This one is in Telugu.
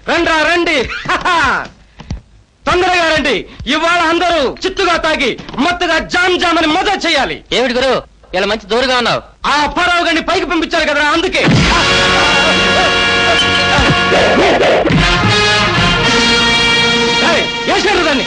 రండ్రా రండి తొందరగా రండి. ఇవాళ అందరూ చిత్తుగా తాగి మొత్తగా జామ్ జామ్ అని మజా చేయాలి. ఏమిటి గురు ఇలా మంచి దూరుగా ఉన్నావు? ఆ అప్పారావు గారిని పైకి పంపించారు కదా అందుకే. వేసారు దాన్ని.